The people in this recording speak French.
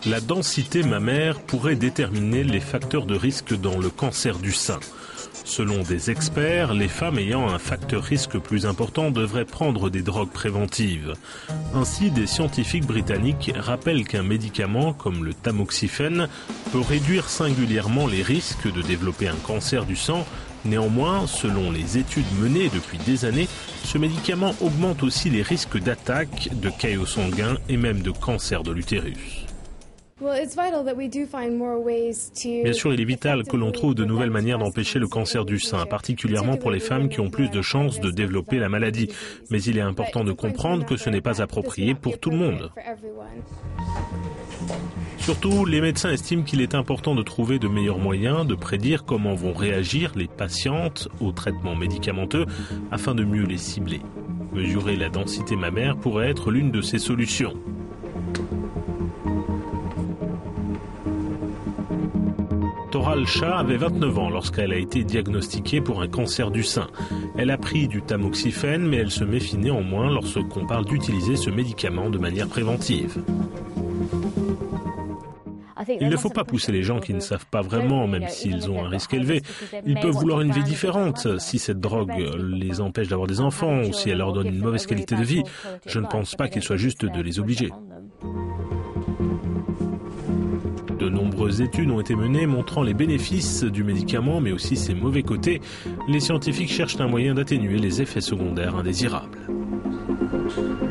La densité mammaire pourrait déterminer les facteurs de risque dans le cancer du sein. Selon des experts, les femmes ayant un facteur risque plus important devraient prendre des drogues préventives. Ainsi, des scientifiques britanniques rappellent qu'un médicament comme le tamoxifène peut réduire singulièrement les risques de développer un cancer du sang. Néanmoins, selon les études menées depuis des années, ce médicament augmente aussi les risques d'attaque, de caillots sanguins et même de cancer de l'utérus. Bien sûr, il est vital que l'on trouve de nouvelles manières d'empêcher le cancer du sein, particulièrement pour les femmes qui ont plus de chances de développer la maladie. Mais il est important de comprendre que ce n'est pas approprié pour tout le monde. Surtout, les médecins estiment qu'il est important de trouver de meilleurs moyens de prédire comment vont réagir les patientes aux traitements médicamenteux afin de mieux les cibler. Mesurer la densité mammaire pourrait être l'une de ces solutions. Toral Shah avait 29 ans lorsqu'elle a été diagnostiquée pour un cancer du sein. Elle a pris du tamoxifène, mais elle se méfie néanmoins lorsqu'on parle d'utiliser ce médicament de manière préventive. Il ne faut pas pousser les gens qui ne savent pas vraiment, même s'ils ont un risque élevé. Ils peuvent vouloir une vie différente. Si cette drogue les empêche d'avoir des enfants ou si elle leur donne une mauvaise qualité de vie, je ne pense pas qu'il soit juste de les obliger. De nombreuses études ont été menées montrant les bénéfices du médicament, mais aussi ses mauvais côtés. Les scientifiques cherchent un moyen d'atténuer les effets secondaires indésirables.